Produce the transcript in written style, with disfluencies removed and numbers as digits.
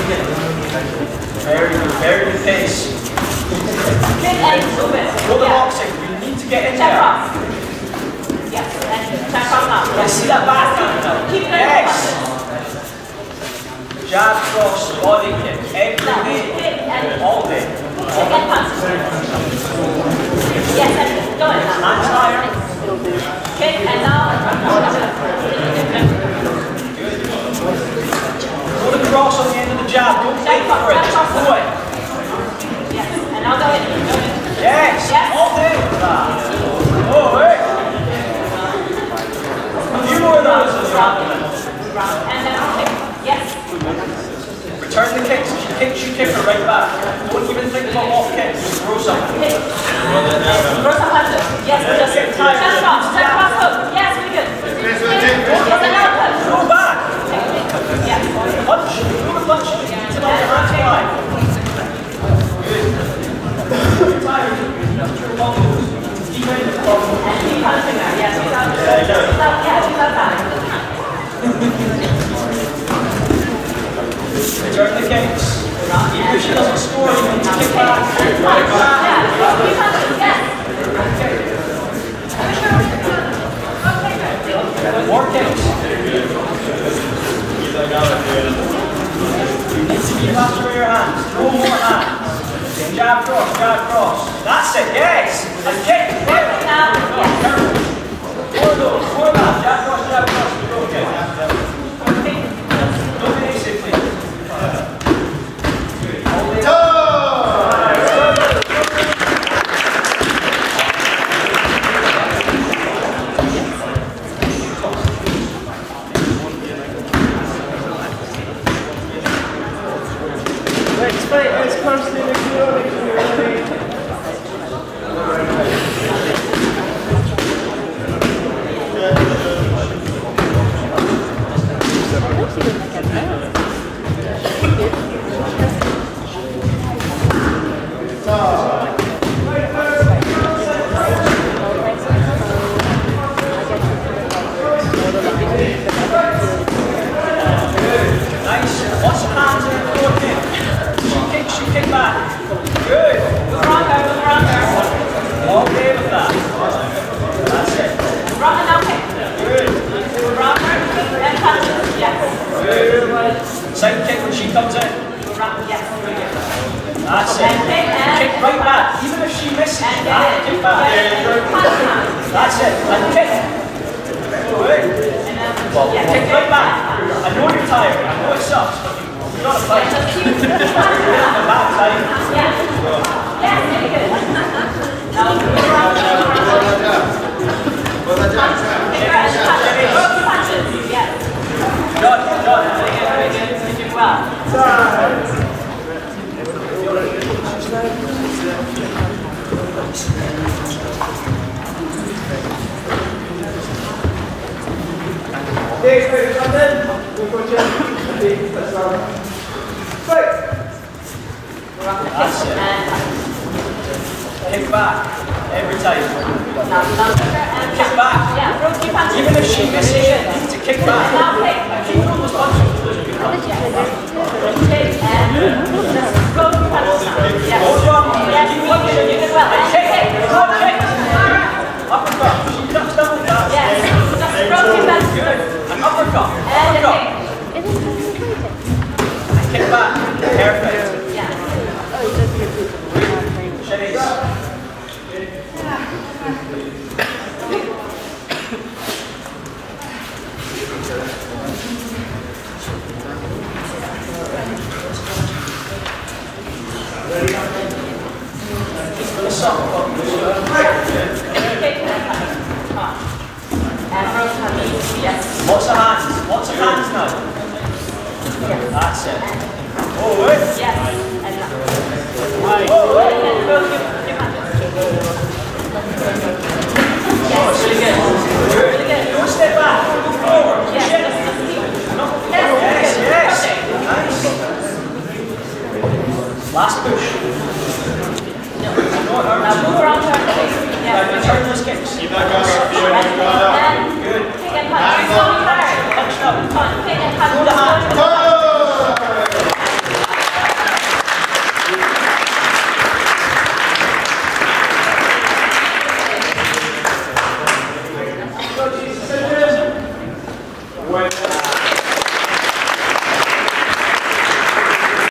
Very good pace. For the boxing, you need to get in there. Yes, and check cross now. Let's see that back now. Keep going. Yes. Jab, cross, body kick, every day, all day. Again, punches. Yes, and go in now. Hands higher. Kick, and now. Put a cross on the end of the jab. Don't wait for it. Just do it. Yes, and now go in. Yes. All day with that. Oh, wait. A few more of those as well. And then kick. Yes. Return the kicks. If she kicks, you kick her right back. Don't even think about what kicks. Just throw something. Throw some punches. Yes, just check cross hook. Yes, we good. Yes, another punch. Go back. Yes. Punch. Do a punch. It's about your hands wide. Good. You're tired. Your elbows. Deep into the elbows. And keep punching there. Yes, without that. Return the kicks. Even if she doesn't score, you need to kick back. More kicks. You need to keep after your hands. Throw more hands. Jab cross, jab cross. That's it, yes. And kick. Four of those, four of that. Jab cross, okay. Don't be easy, please. Next fight is Constantine Fiona. Side kick when she comes in. Yes. That's it. Kick right back. Even if she misses, kick back. That's it. And kick. Kick right back. I know you're tired. I know it sucks, but you've got to fight. You're in the back side. Yes, very good. Done. Very good. You did well. That's it. Kick back every time. Kick back. Even if she misses, you need to kick back. And keep on those punches. Hold on. Keep punching. And kick. Uppercut. She ducks down with that. Good. And uppercut. And kick back. Perfect. Lots of hands now. That's it. Oh, wait. Yes. Oh, wait. Really good. Don't step back. Move forward. Yes. Nice. Last push.